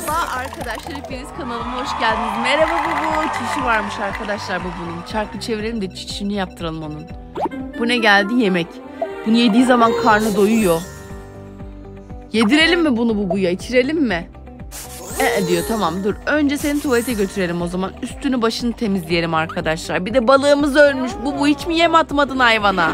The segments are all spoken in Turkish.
Merhaba arkadaşlar, hepiniz kanalıma hoş geldiniz. Merhaba Bubu. Çişi varmış arkadaşlar Bubu'nun. Çarkı çevirelim de çişini yaptıralım onun. Bu ne geldi? Yemek. Bunu yediği zaman karnı doyuyor. Yedirelim mi bunu Bubu'ya? İçirelim mi? Diyor, tamam dur. Önce seni tuvalete götürelim o zaman. Üstünü başını temizleyelim arkadaşlar. Bir de balığımız ölmüş. Bubu, hiç mi yem atmadın hayvana?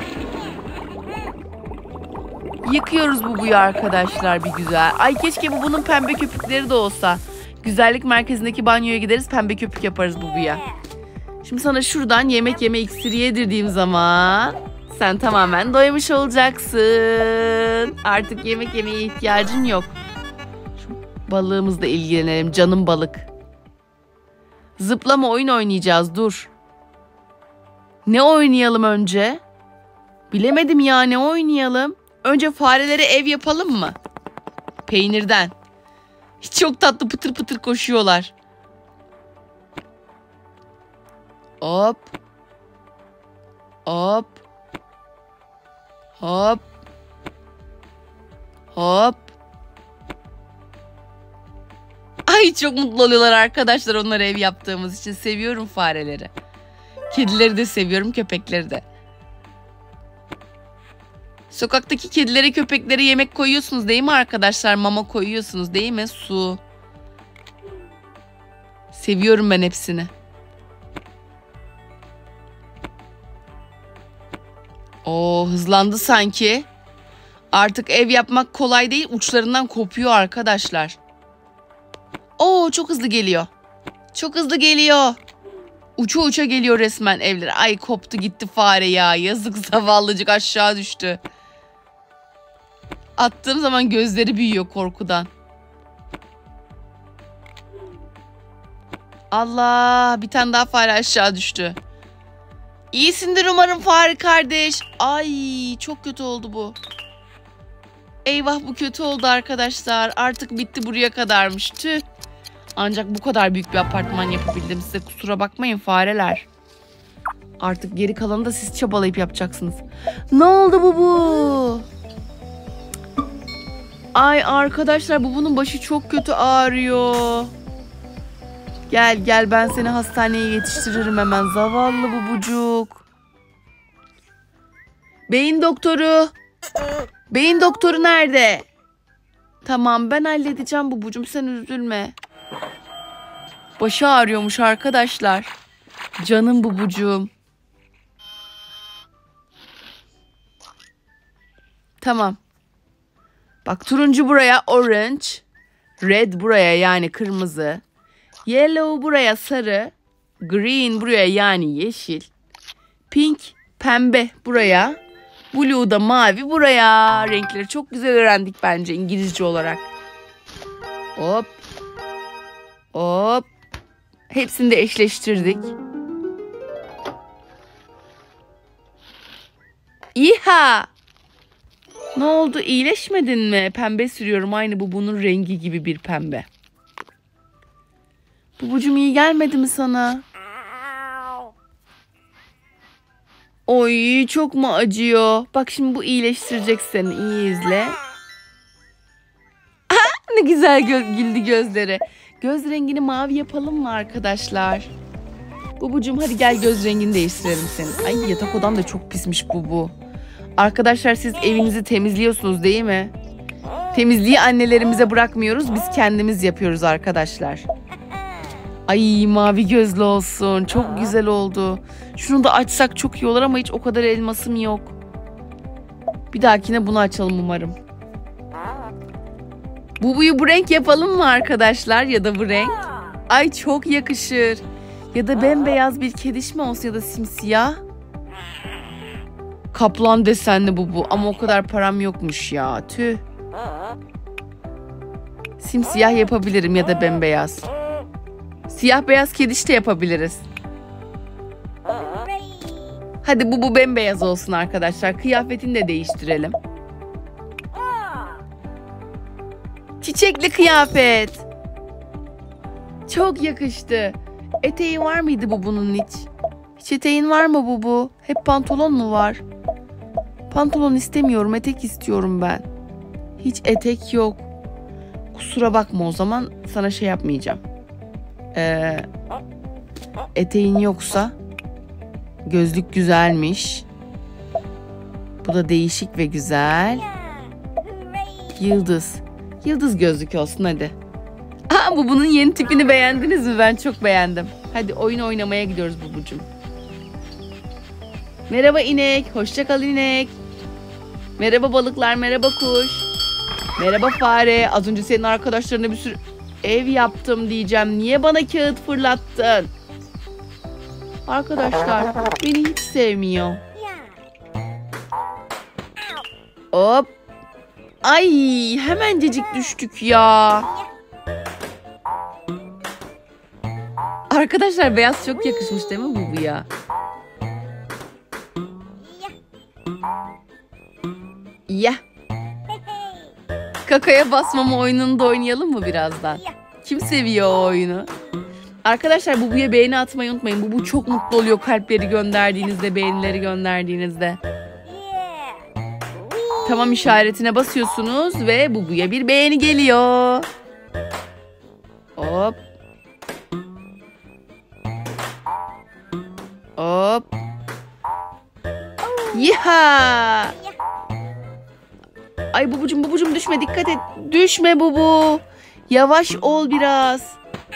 Yıkıyoruz Bubu'yu arkadaşlar bir güzel. Ay keşke Bubu'nun pembe köpükleri de olsa. Güzellik merkezindeki banyoya gideriz, pembe köpük yaparız Bubu'ya. Şimdi sana şuradan yemek yeme iksiri yedirdiğim zaman sen tamamen doymuş olacaksın. Artık yemek yemeye ihtiyacın yok. Şu balığımızla ilgilenelim, canım balık. Zıplama oyun oynayacağız, dur. Ne oynayalım önce? Bilemedim ya, ne oynayalım? Önce farelere ev yapalım mı? Peynirden. Çok tatlı, pıtır pıtır koşuyorlar. Hop. Hop. Hop. Hop. Ay çok mutlu oluyorlar arkadaşlar onlara ev yaptığımız için. Seviyorum fareleri. Kedileri de seviyorum, köpekleri de. Sokaktaki kedilere, köpeklere yemek koyuyorsunuz değil mi arkadaşlar? Mama koyuyorsunuz değil mi? Su. Seviyorum ben hepsini. Oo, hızlandı sanki. Artık ev yapmak kolay değil. Uçlarından kopuyor arkadaşlar. Oo, çok hızlı geliyor. Çok hızlı geliyor. Uça uça geliyor resmen evlere. Ay koptu gitti fare ya. Yazık, zavallıcık aşağı düştü. Attığım zaman gözleri büyüyor korkudan. Allah, bir tane daha fare aşağı düştü. İyisindir umarım fare kardeş. Ay çok kötü oldu bu. Eyvah, bu kötü oldu arkadaşlar. Artık bitti, buraya kadarmış. Tüh. Ancak bu kadar büyük bir apartman yapabildim size. Kusura bakmayın fareler. Artık geri kalanı da siz çabalayıp yapacaksınız. Ne oldu bu? Ay arkadaşlar, Bubu'nun başı çok kötü ağrıyor. Gel gel, ben seni hastaneye yetiştiririm hemen. Zavallı Bubucuk. Beyin doktoru. Beyin doktoru nerede? Tamam, ben halledeceğim Bubucum, sen üzülme. Başı ağrıyormuş arkadaşlar. Canım Bubucuğum. Tamam. Bak, turuncu buraya orange. Red buraya yani kırmızı. Yellow buraya sarı. Green buraya yani yeşil. Pink pembe buraya. Blue da mavi buraya. Renkleri çok güzel öğrendik bence İngilizce olarak. Hop. Hop. Hepsini de eşleştirdik. İha! Ne oldu, iyileşmedin mi? Pembe sürüyorum, aynı Bubu'nun rengi gibi bir pembe. Bubucum, iyi gelmedi mi sana? Oy, çok mu acıyor? Bak şimdi bu iyileştirecek seni, iyi izle. Aha, ne güzel güldü gözleri. Göz rengini mavi yapalım mı arkadaşlar? Bubucum hadi gel, göz rengini değiştirelim senin. Ay, yatak odan da çok pismiş Bubu. Arkadaşlar, siz evinizi temizliyorsunuz değil mi? Temizliği annelerimize bırakmıyoruz. Biz kendimiz yapıyoruz arkadaşlar. Ay, mavi gözlü olsun. Çok güzel oldu. Şunu da açsak çok iyi olur ama hiç o kadar elmasım yok. Bir dahakine bunu açalım umarım. Bubu'yu bu renk yapalım mı arkadaşlar? Ya da bu renk. Ay çok yakışır. Ya da bembeyaz bir kediş mi olsun, ya da simsiyah. Kaplan desenli Bubu ama o kadar param yokmuş ya. Tüh. Simsiyah yapabilirim ya da bembeyaz. Siyah beyaz kediş de yapabiliriz. Hadi Bubu bembeyaz olsun arkadaşlar. Kıyafetini de değiştirelim. Çiçekli kıyafet. Çok yakıştı. Eteği var mıydı Bubu'nun hiç? Hiç eteğin var mı Bubu? Hep pantolon mu var? Pantolon istemiyorum, etek istiyorum ben. Hiç etek yok. Kusura bakma, o zaman sana şey yapmayacağım. Eteğin yoksa. Gözlük güzelmiş. Bu da değişik ve güzel. Yıldız. Yıldız gözlük olsun hadi. Aa, bunun yeni tipini beğendiniz mi? Ben çok beğendim. Hadi oyun oynamaya gidiyoruz Bubucuğum. Merhaba inek. Hoşça kal inek. Merhaba balıklar. Merhaba kuş. Merhaba fare. Az önce senin arkadaşlarına bir sürü ev yaptım diyeceğim. Niye bana kağıt fırlattın? Arkadaşlar beni hiç sevmiyor. Hop. Ay, hemencecik düştük ya. Arkadaşlar beyaz çok yakışmış değil mi Bubu'ya? Ya. Kakaya basmama oyununu da oynayalım mı birazdan? Kim seviyor o oyunu? Arkadaşlar Bubu'ya beğeni atmayı unutmayın. Bubu çok mutlu oluyor kalpleri gönderdiğinizde, beğenileri gönderdiğinizde. Tamam işaretine basıyorsunuz ve Bubu'ya bir beğeni geliyor. Hop. Hop. Yiha. Ay Bubucum düşme, dikkat et. Düşme Bubu. Yavaş ol biraz.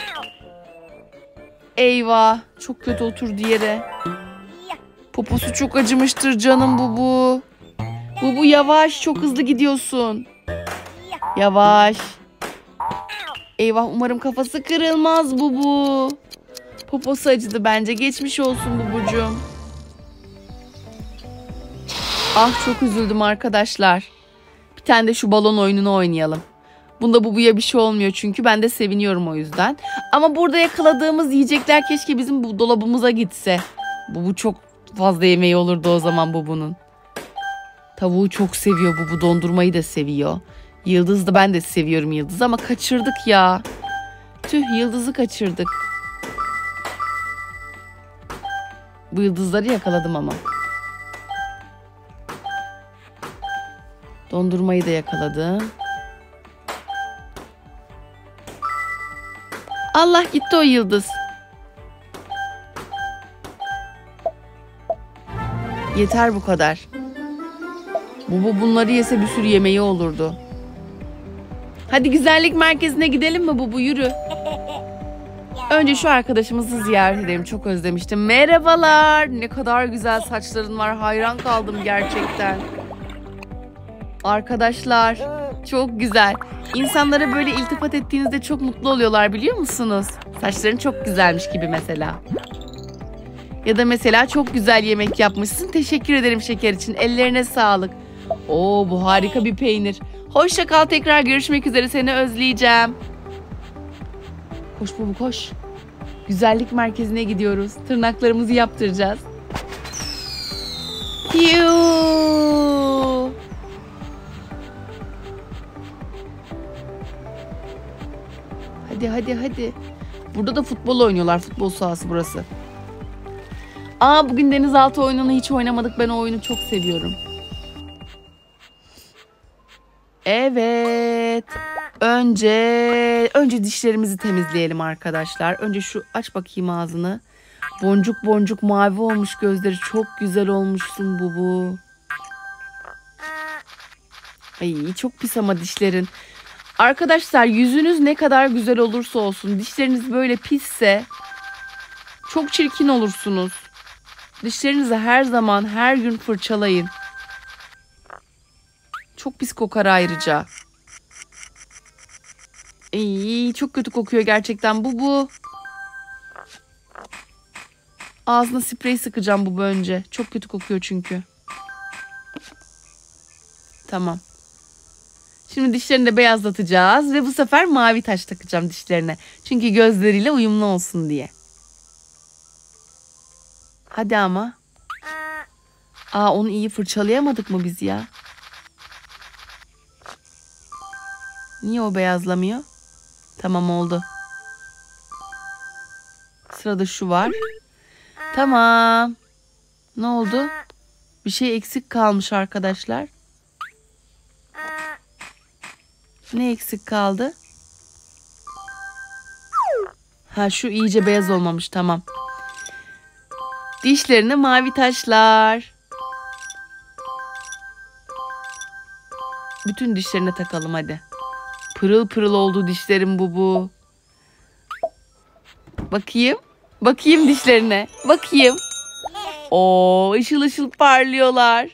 Eyvah. Çok kötü oturdu yere. Poposu çok acımıştır canım Bubu. Bubu yavaş, çok hızlı gidiyorsun. Yavaş. Eyvah, umarım kafası kırılmaz Bubu. Poposu acıdı bence. Geçmiş olsun Bubucuğum. Ah, çok üzüldüm arkadaşlar. Bir tane de şu balon oyununu oynayalım. Bunda Bubu'ya bir şey olmuyor çünkü ben de seviniyorum o yüzden. Ama burada yakaladığımız yiyecekler keşke bizim bu dolabımıza gitse. Bubu çok fazla yemeği olurdu o zaman Bubu'nun. Tavuğu çok seviyor Bubu, dondurmayı da seviyor. Yıldız da, ben de seviyorum Yıldız ama kaçırdık ya. Tüh, Yıldız'ı kaçırdık. Bu yıldızları yakaladım ama. Dondurmayı da yakaladım. Allah, gitti o yıldız. Yeter bu kadar. Bubu bunları yese bir sürü yemeği olurdu. Hadi güzellik merkezine gidelim mi Bubu, yürü. Önce şu arkadaşımızı ziyaret edelim, çok özlemiştim. Merhabalar, ne kadar güzel saçların var, hayran kaldım gerçekten. Arkadaşlar çok güzel. İnsanlara böyle iltifat ettiğinizde çok mutlu oluyorlar, biliyor musunuz? Saçların çok güzelmiş gibi mesela. Ya da mesela çok güzel yemek yapmışsın. Teşekkür ederim şeker için. Ellerine sağlık. Oo, bu harika bir peynir. Hoşça kal, tekrar görüşmek üzere. Seni özleyeceğim. Koş Bubu koş. Güzellik merkezine gidiyoruz. Tırnaklarımızı yaptıracağız. Yuu. Hadi. Burada da futbol oynuyorlar. Futbol sahası burası. Aa, bugün denizaltı oyununu hiç oynamadık. Ben o oyunu çok seviyorum. Evet. Önce dişlerimizi temizleyelim arkadaşlar. Önce şu, aç bakayım ağzını. Boncuk boncuk mavi olmuş gözleri. Çok güzel olmuşsun Bubu. Ay, çok pis ama dişlerin. Arkadaşlar yüzünüz ne kadar güzel olursa olsun, dişleriniz böyle pisse çok çirkin olursunuz. Dişlerinizi her zaman, her gün fırçalayın. Çok pis kokar ayrıca. Ay, çok kötü kokuyor gerçekten bu. Ağzına sprey sıkacağım bu önce. Çok kötü kokuyor çünkü. Tamam. Şimdi dişlerini de beyazlatacağız ve bu sefer mavi taş takacağım dişlerine. Çünkü gözleriyle uyumlu olsun diye. Hadi ama. Aa, onu iyi fırçalayamadık mı biz ya? Niye o beyazlamıyor? Tamam, oldu. Sırada şu var. Tamam. Ne oldu? Bir şey eksik kalmış arkadaşlar. Ne eksik kaldı? Ha, şu iyice beyaz olmamış, tamam. Dişlerine mavi taşlar. Bütün dişlerine takalım hadi. Pırıl pırıl oldu dişlerim bu. Bakayım. Bakayım dişlerine. Bakayım. Oo, ışıl ışıl parlıyorlar.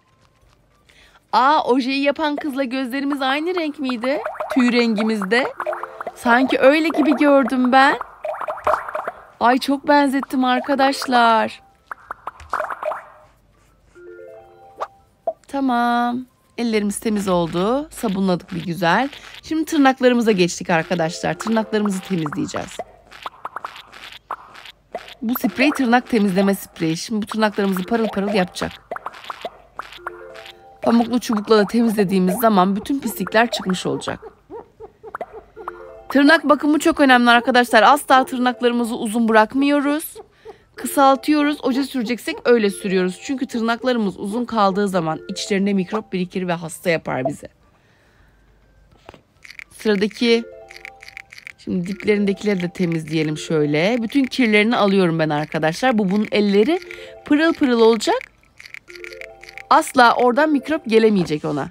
Aa, ojeyi yapan kızla gözlerimiz aynı renk miydi? Tüy rengimizde. Sanki öyle gibi gördüm ben. Ay, çok benzettim arkadaşlar. Tamam. Ellerimiz temiz oldu. Sabunladık bir güzel. Şimdi tırnaklarımıza geçtik arkadaşlar. Tırnaklarımızı temizleyeceğiz. Bu sprey tırnak temizleme spreyi. Şimdi bu tırnaklarımızı parıl parıl yapacak. Pamuklu çubukla da temizlediğimiz zaman bütün pislikler çıkmış olacak. Tırnak bakımı çok önemli arkadaşlar. Asla tırnaklarımızı uzun bırakmıyoruz. Kısaltıyoruz. Oje süreceksek öyle sürüyoruz. Çünkü tırnaklarımız uzun kaldığı zaman içlerinde mikrop birikir ve hasta yapar bizi. Sıradaki, şimdi diplerindekileri de temizleyelim şöyle. Bütün kirlerini alıyorum ben arkadaşlar. Bunun elleri pırıl pırıl olacak. Asla oradan mikrop gelemeyecek ona.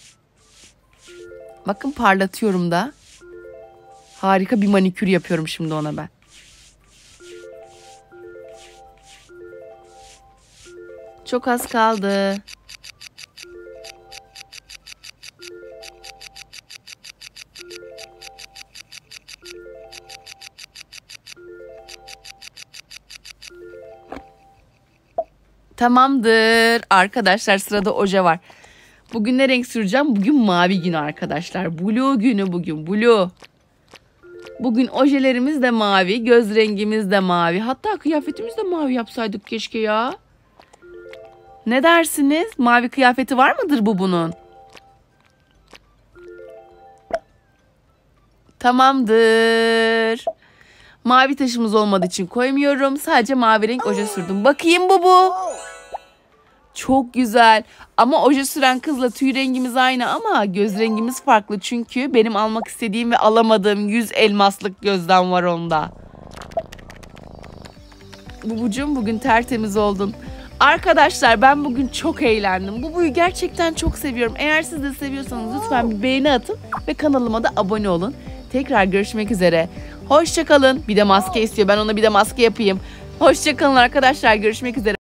Bakın, parlatıyorum da. Harika bir manikür yapıyorum şimdi ona ben. Çok az kaldı. Tamamdır. Arkadaşlar, sırada oje var. Bugün ne renk süreceğim? Bugün mavi günü arkadaşlar. Blue günü bugün. Blue. Bugün ojelerimiz de mavi. Göz rengimiz de mavi. Hatta kıyafetimiz de mavi yapsaydık keşke ya. Ne dersiniz? Mavi kıyafeti var mıdır bunun? Tamamdır. Mavi taşımız olmadığı için koymuyorum. Sadece mavi renk oje sürdüm. Bakayım bu. Çok güzel. Ama oje süren kızla tüy rengimiz aynı ama göz rengimiz farklı. Çünkü benim almak istediğim ve alamadığım 100 elmaslık gözden var onda. Bubucuğum, bugün tertemiz oldun. Arkadaşlar, ben bugün çok eğlendim. Bubu'yu gerçekten çok seviyorum. Eğer siz de seviyorsanız lütfen bir beğeni atın ve kanalıma da abone olun. Tekrar görüşmek üzere. Hoşça kalın. Bir de maske istiyor. Ben ona bir de maske yapayım. Hoşça kalın arkadaşlar. Görüşmek üzere.